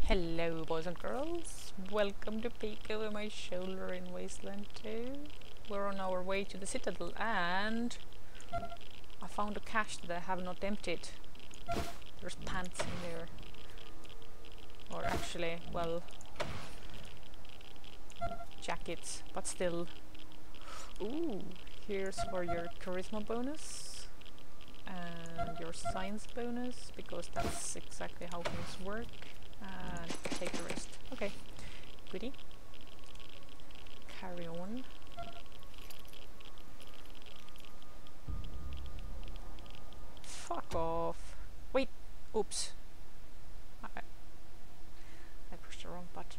Hello boys and girls, welcome to Peek Over My Shoulder in Wasteland 2. We're on our way to the Citadel and I found a cache that I have not emptied. There's pants in there. Or actually, well, jackets, but still. Ooh, here's for your charisma bonus and your science bonus, because that's exactly how things work. And take the rest. Okay, goodie. Carry on. Fuck off. Wait, oops. I pushed the wrong button.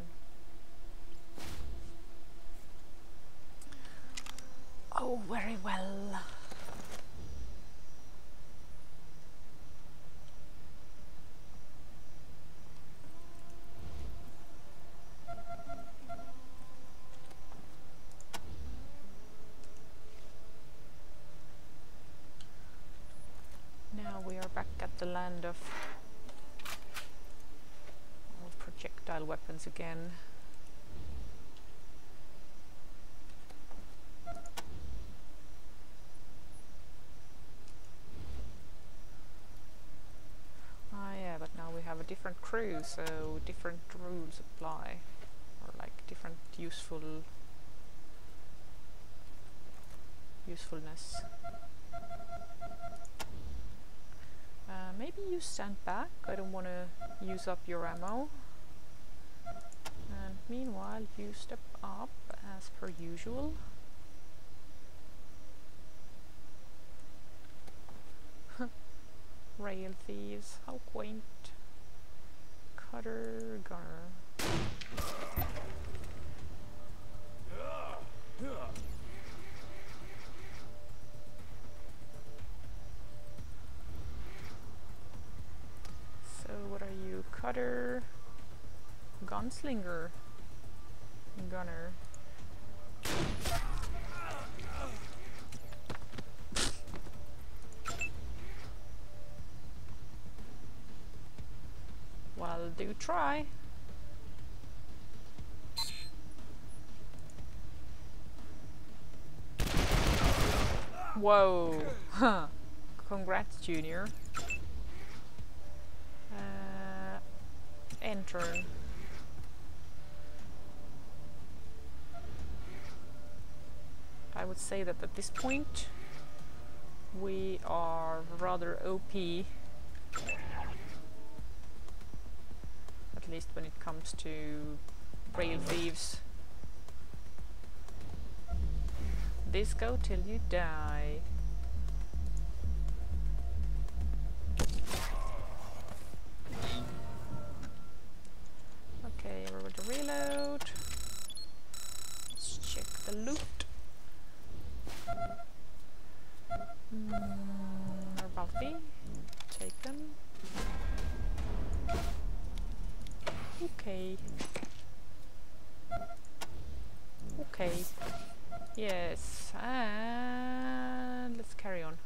Oh, very well. Now we are back at the land of projectile weapons again. Ah yeah, but now we have a different crew, so different rules apply. Or like different usefulness. Maybe you stand back, I don't want to use up your ammo. And meanwhile you step up as per usual. Rail thieves, how quaint. Cutter, gunner. So what are you? Cutter, gunslinger, gunner. Well, do try. Whoa! Huh. Congrats, Junior. Enter. I would say that at this point we are rather OP. At least when it comes to rail thieves. Disco till you die. Okay, everybody reload. Let's check the loot. Nervalfi, taken. Okay. Okay. Yes, and let's carry on.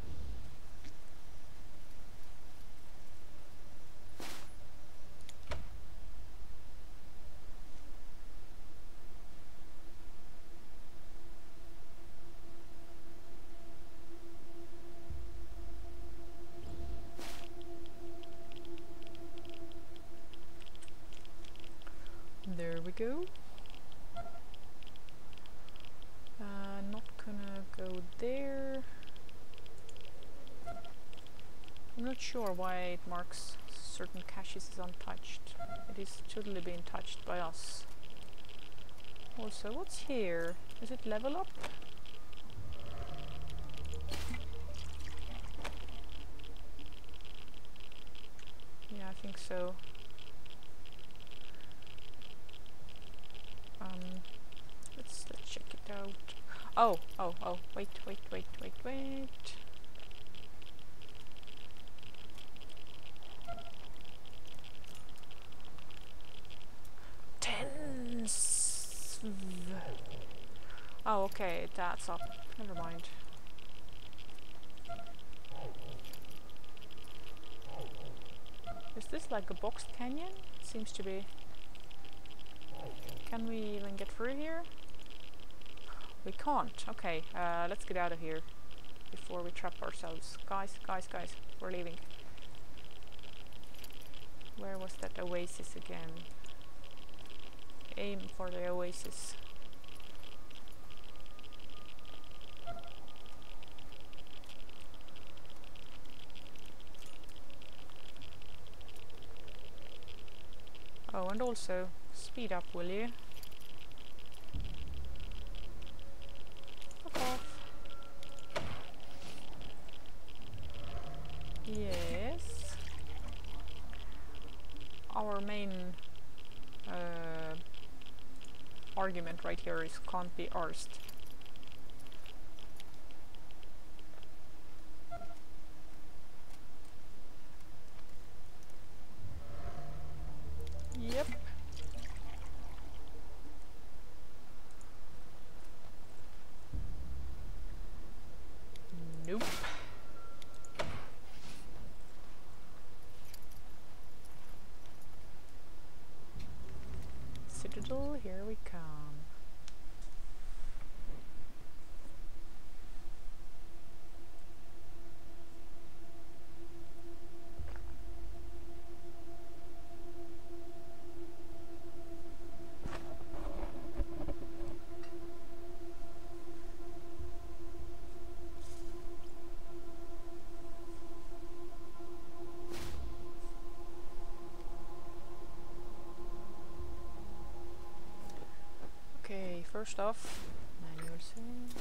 There we go. Not gonna go there. I'm not sure why it marks certain caches as untouched. It is totally being touched by us. Also, what's here? Is it level up? Yeah, I think so. Let's check it out. Oh, wait. 10. Oh, okay, that's up. Never mind. Is this like a boxed canyon? Seems to be. Can we even get through here? We can't. Okay, let's get out of here before we trap ourselves. Guys, we're leaving. Where was that oasis again? Aim for the oasis. Oh, and also, speed up, will you? Fuck off. Yes. Our main argument right here is can't be arsed. Yep. Nope. Citadel, here we come. Okay, first off, manual save.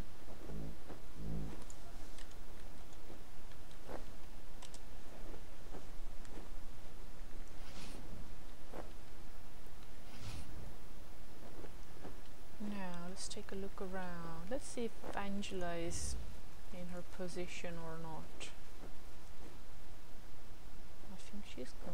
Now, let's take a look around. Let's see if Angela is in her position or not. I think she's gone.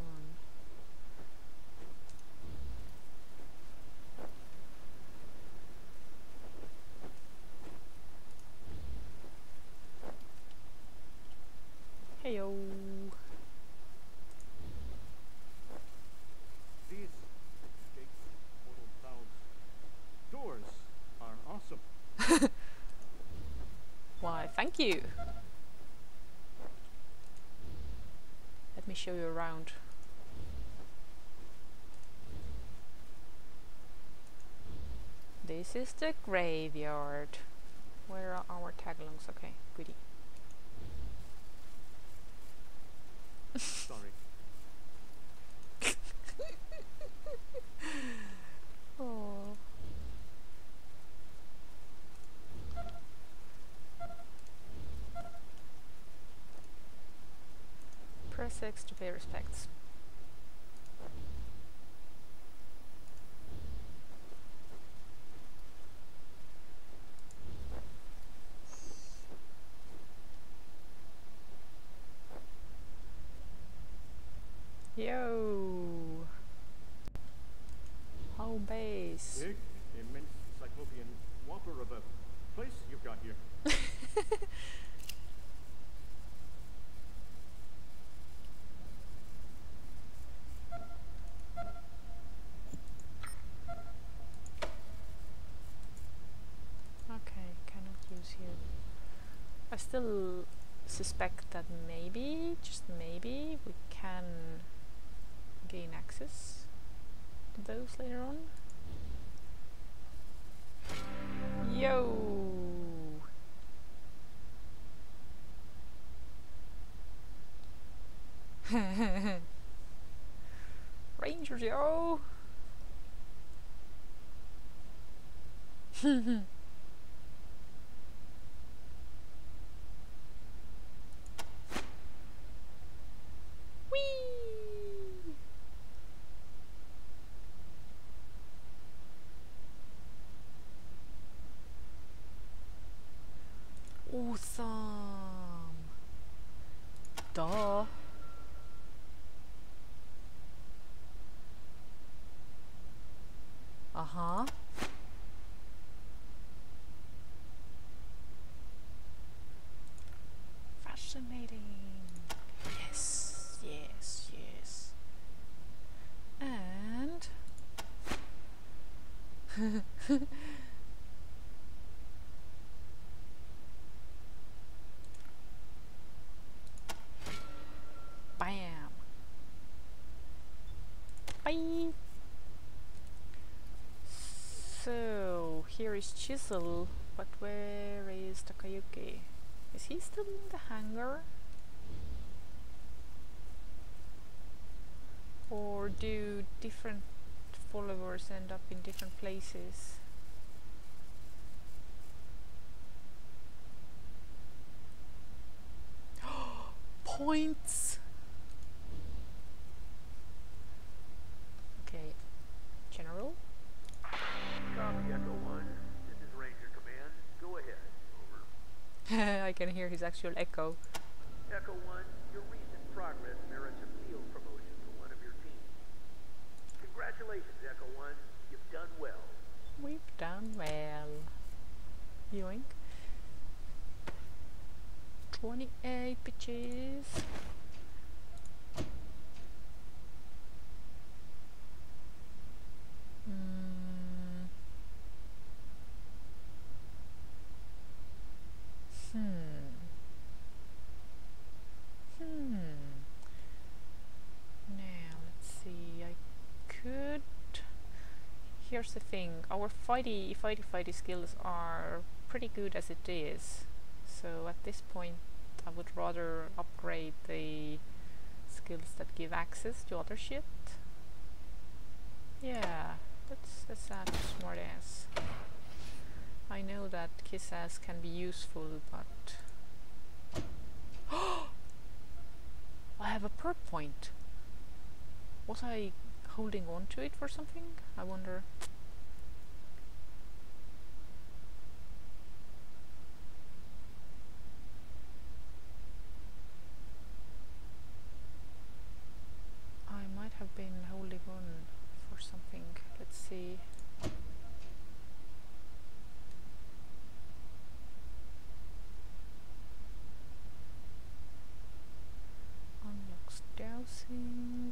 Heyo. These gates, portal valves, doors are awesome. Why, thank you. Let me show you around. This is the graveyard. Where are our tagalongs? Okay, goody. Sorry. Oh. Press X to pay respects. Yo! Home base. Big, immense, cyclopean whopper of a place you've got here. Okay, cannot use here. I still suspect that maybe, just maybe, we can gain access to those later on. Yo! Rangers, yo! Whee! Awesome! Duh! Uh-huh. Fascinating. Yes, yes, yes. Bam! Bye! So, here is Chisel, but where is Takayuki? Is he still in the hangar? Or do different followers end up in different places? Points! Okay. General? Copy, Echo 1. This is Ranger Command. Go ahead. Over. I can hear his actual echo. Echo 1, your recent progress merits a field promotion for one of your team. Congratulations, Echo 1. You've done well. We've done well. Yoink. 28 bitches. Now, let's see. I could... Here's the thing. Our fighty skills are pretty good as it is. So at this point, I would rather upgrade the skills that give access to other shit. Yeah, that's that smart ass. I know that kiss ass can be useful, but I have a perk point. Was I holding on to it for something? I wonder. I might have been holding on for something. Let's see. Unlocks dowsing.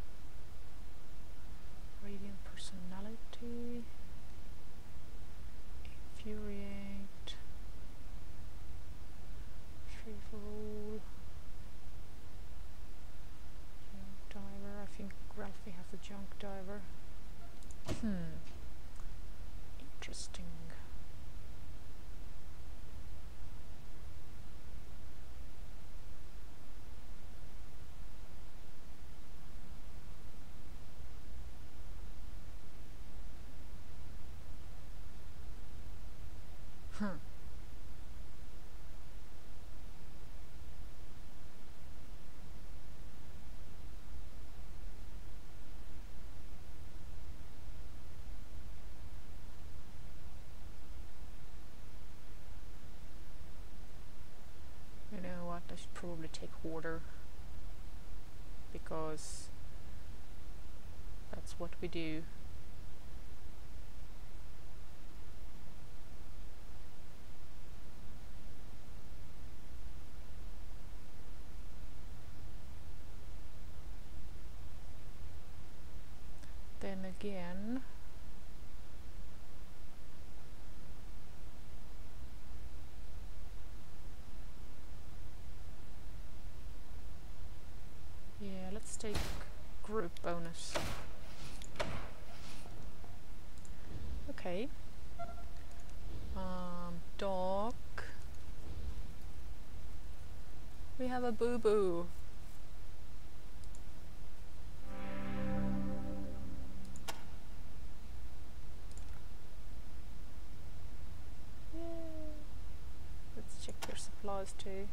Radiant personality. Infuriate. Free for all. Junk diver. I think Ralphie has a junk diver. Interesting. You know what, I should probably take Hoarder, because that's what we do. Then again, yeah, let's take group bonus. Okay. Dog. We have a boo-boo. Yay. Let's check your supplies too.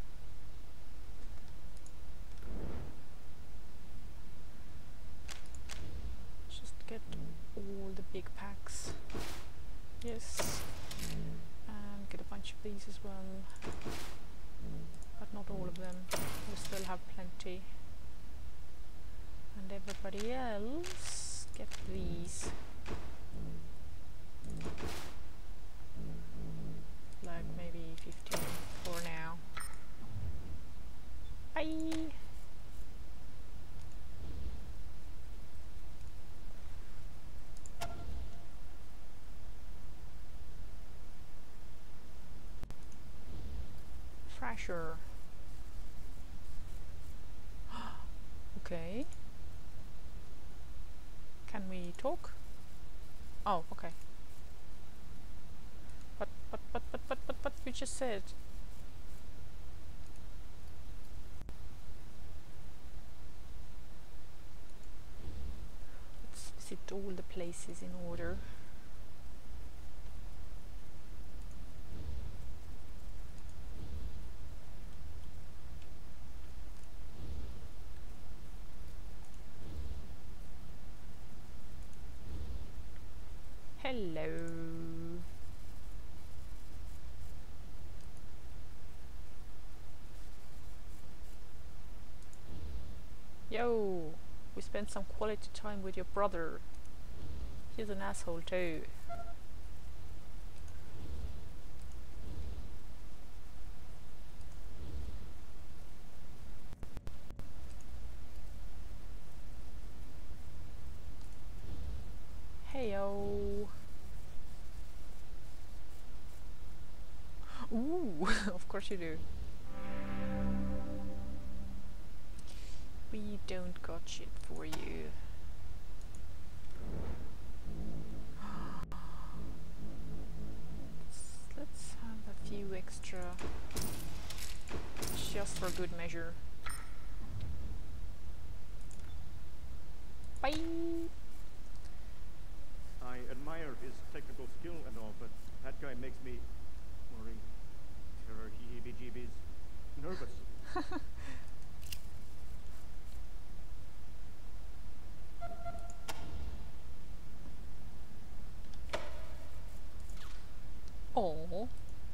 Just get all the big packs. Yes. And get a bunch of these as well. But not all of them. We still have plenty. And everybody else, get these. Like maybe 15 for now. Bye! treasure. Okay. Can we talk? Oh, okay. But you just said. Let's visit all the places in order. Hello. Yo, we spent some quality time with your brother. He's an asshole too. Heyo. Ooh, of course you do. We don't got shit for you. Let's have a few extra, just for good measure. Bye! I admire his technical skill and all, but that guy makes me worry, terror, heebie-jeebies, nervous. Oh.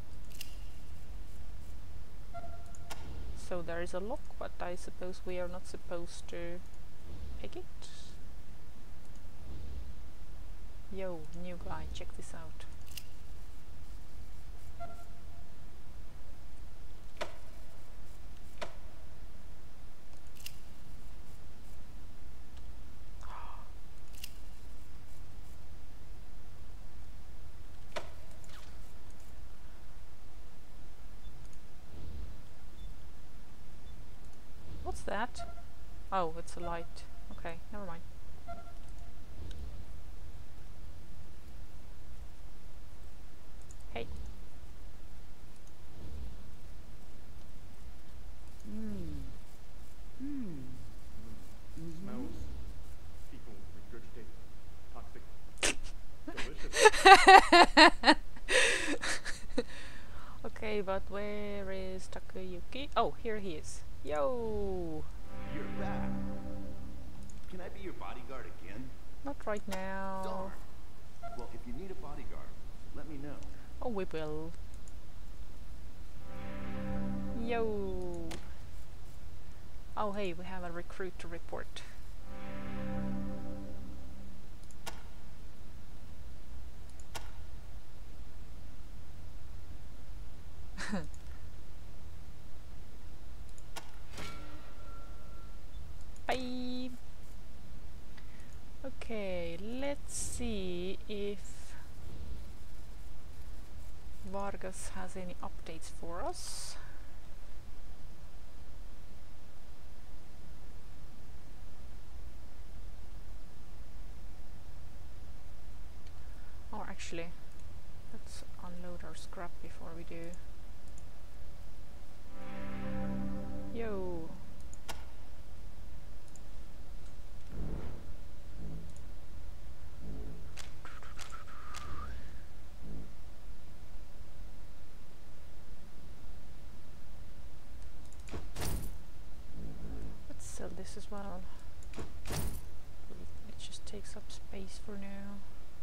So there is a lock, but I suppose we are not supposed to pick it. Yo, new guy, check this out. What's that? Oh, it's a light. Okay, never mind. Hey. Smells, people regurgitate, toxic, delicious. Okay, but where is Takayuki? Oh, here he is. Yo! You're back. Can I be your bodyguard again? Not right now. Darn. Well, if you need a bodyguard, let me know. Oh, we will. Yo! Oh, hey, we have a recruit to report. Bye! Okay, let's see if Vargas has any updates for us. Or actually, let's unload our scrap before we do. Yo! Let's sell this as well. It just takes up space for now.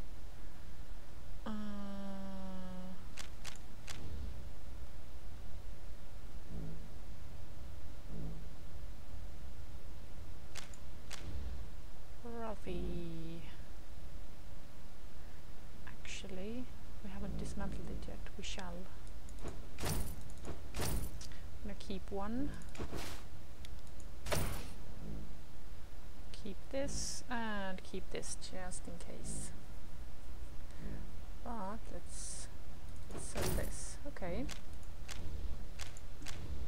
Ralphie. Actually, we haven't dismantled it yet. We shall. I'm gonna keep one. Keep this and keep this just in case. But let's sell this. Okay.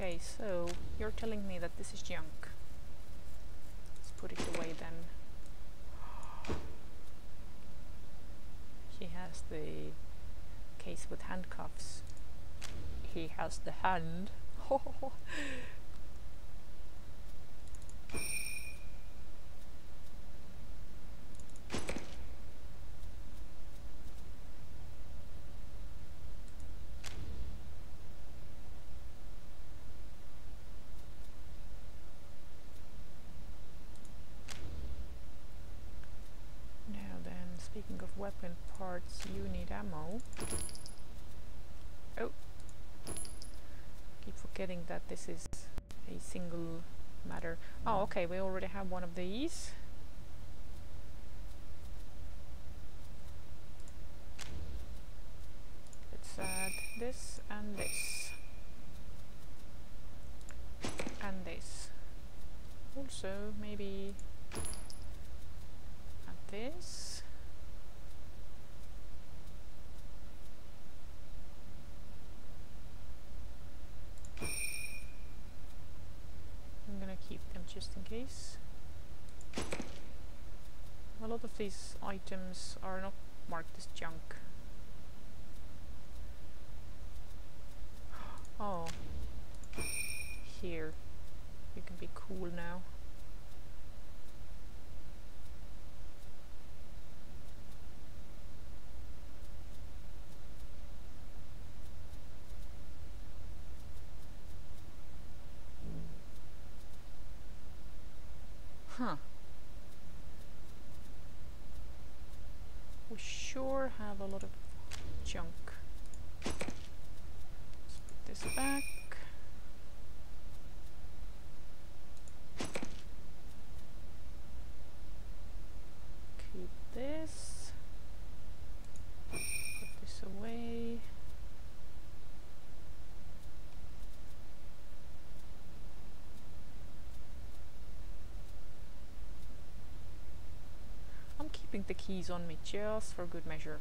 Okay, so you're telling me that this is junk. Let's put it away then. He has the case with handcuffs. He has the hand. Speaking of weapon parts, you need ammo. Oh! Keep forgetting that this is a single matter. Oh, okay, we already have one of these. Let's add this and this. And this. Also, maybe add this. Keep them just in case. A lot of these items are not marked as junk. Oh, here you can be cool now. Huh. We sure have a lot of junk. Let's put this back. Keep this. Put this away. Keeping the keys on me just for good measure.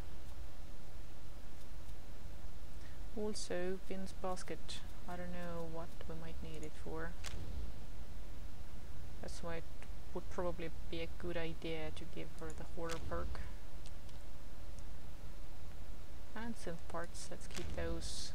Also, Bin's basket. I don't know what we might need it for. That's why it would probably be a good idea to give her the hoarder perk. And synth parts, let's keep those.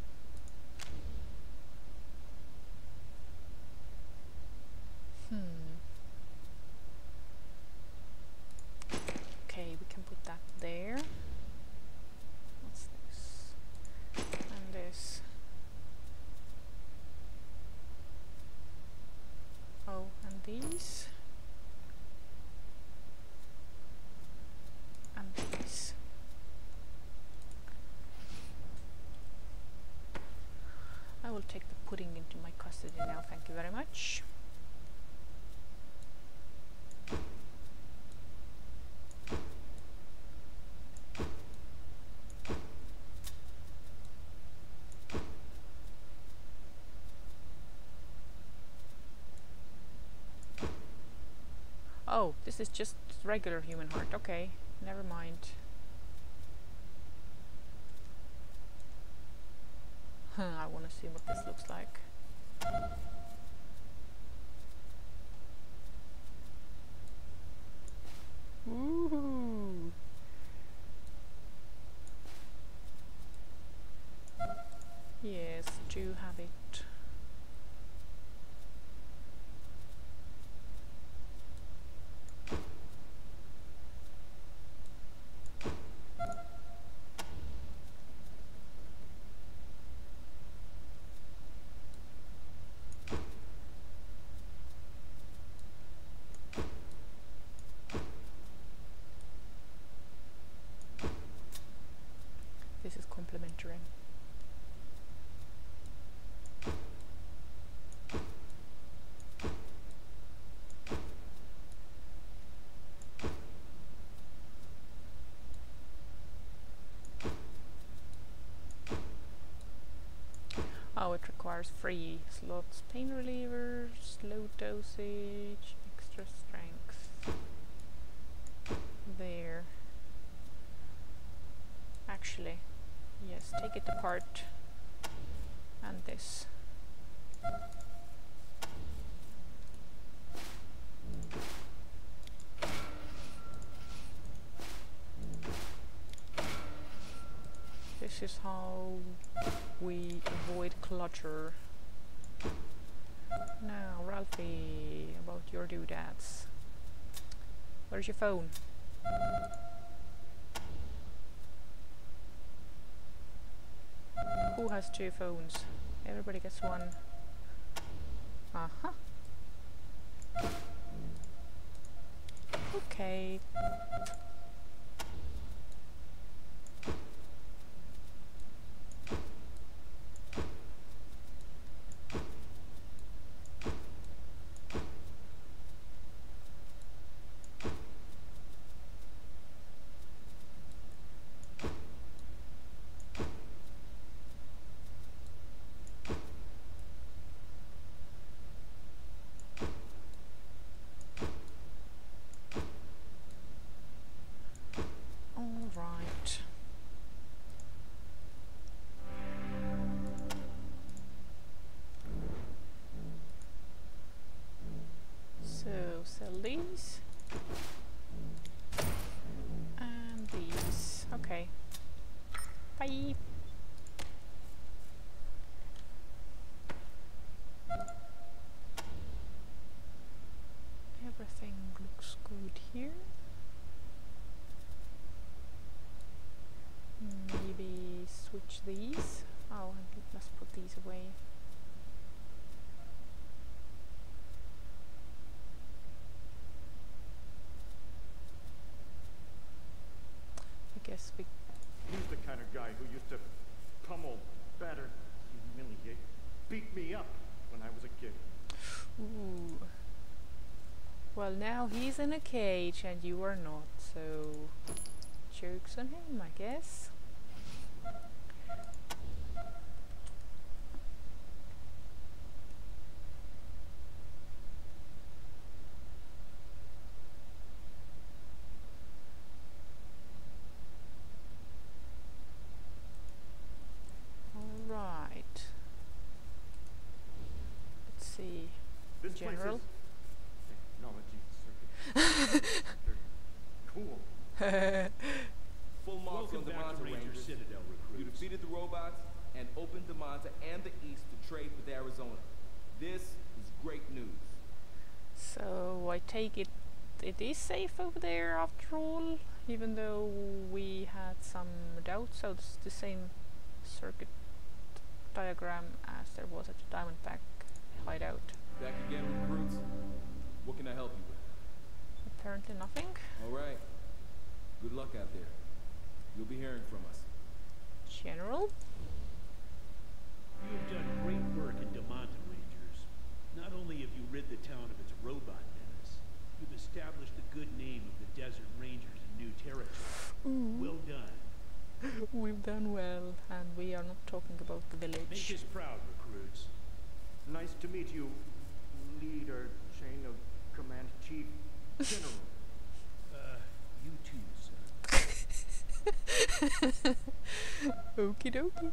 Okay, we can put that there. What's this? And this. Oh, and these. And these. I will take the pudding into my custody now, thank you very much. Oh, this is just regular human heart. Okay, never mind. I want to see what this looks like. Woohoo! Yes, do have it. This is complementary. Oh, it requires 3 slots. Pain relievers, low dosage, extra strength. There. Actually, yes, take it apart. And this. This is how we avoid clutter. Now, Ralphie, about your doodads. Where's your phone? Who has 2 phones? Everybody gets one. Uh-huh. Okay. Right. So sell these and these. Okay. Bye. Everything looks good here. Maybe switch these. Oh, and let's put these away. I guess we... He's the kind of guy who used to pummel, batter, humiliate, beat me up when I was a kid. Ooh. Well, now he's in a cage and you are not, so... joke's on him, I guess. Alright. Let's see. This General? place is technology circuit. Cool. Full marks on Welcome back Demonta to Ranger Rangers. Citadel You recruits. defeated the robots and opened Demonta and the East to trade with Arizona. This is great news. So I take it is safe over there after all, even though we had some doubts. So it's the same circuit diagram as there was at the Diamondback hideout. Back again, recruits. What can I help you with? Apparently nothing. All right. Good luck out there. You'll be hearing from us. General? You have done great work in Demonta, Rangers. Not only have you rid the town of its robot menace, you've established the good name of the Desert Rangers in new territory. Well done. We've done well, and we are not talking about the Make village. us proud, recruits. Nice to meet you, leader, chain of command, chief, general. You too, sir. Okie dokie.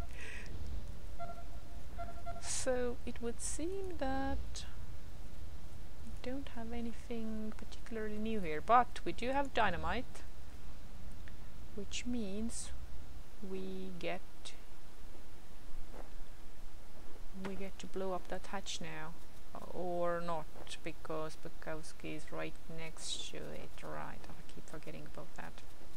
So it would seem that we don't have anything particularly new here, but we do have dynamite, which means we get to blow up that hatch now, or not, because Bukowski is right next to it. Right, I keep forgetting about that.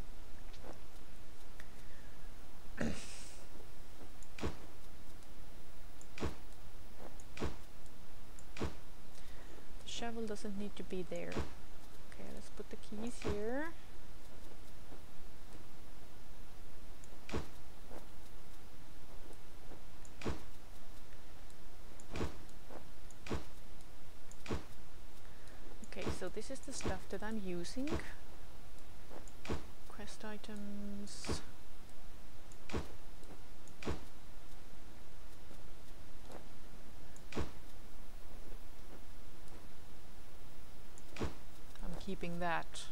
The shovel doesn't need to be there. Okay, let's put the keys here. Okay, so this is the stuff that I'm using. Quest items. I'm keeping that.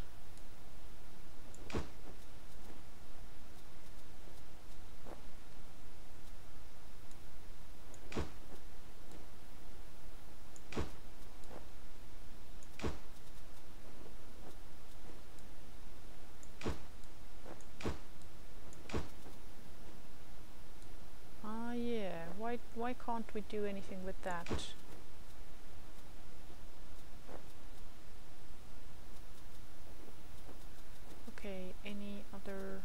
why can't we do anything with that? Okay, any other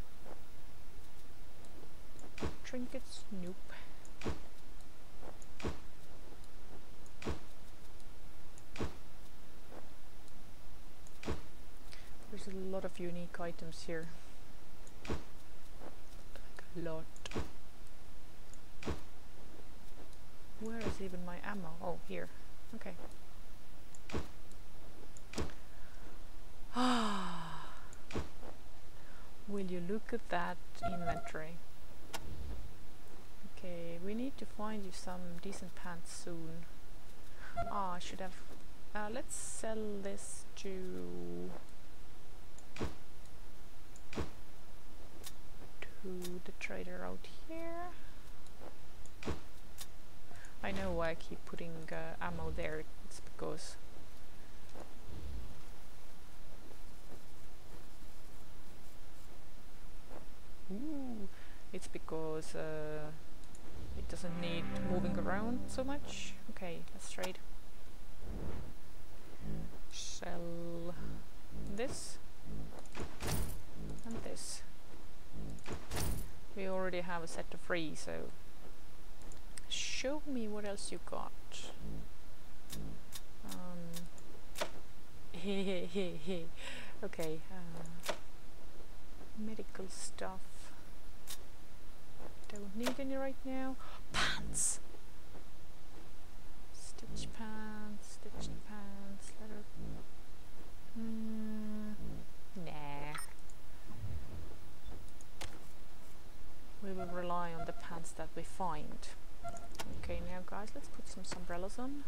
trinkets? Nope. There's a lot of unique items here. Like a lot. Where is even my ammo? Oh, here. Okay. Will you look at that inventory? Okay, we need to find you some decent pants soon. Ah, I should have... let's sell this to the trader out here. I know why I keep putting ammo there. It's because it doesn't need moving around so much. Okay, let's trade. Sell this and this. We already have a set of 3, so show me what else you got. Okay, medical stuff. Don't need any right now. Pants! Stitch pants, stitched pants, leather. Nah. We will rely on the pants that we find. Okay, now guys, let's put some umbrellas on.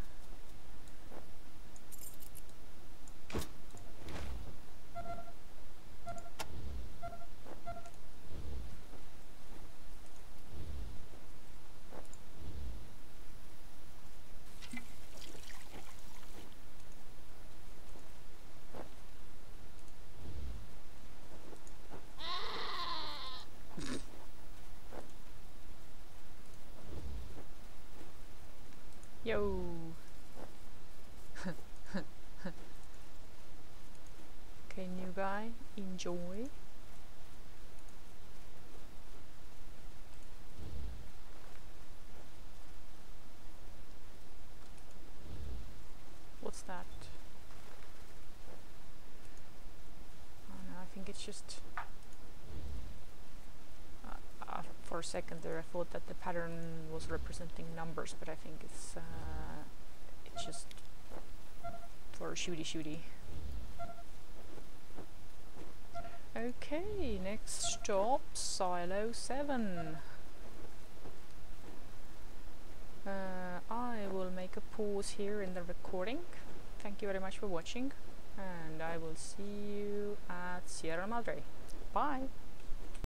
Yo! Okay, new guy, enjoy. What's that? Oh no, I think it's just... for a second there I thought that the pattern was representing numbers, but I think it's just for shooty. Okay, next stop, Silo 7. I will make a pause here in the recording. Thank you very much for watching, and I will see you at Sierra Madre. Bye!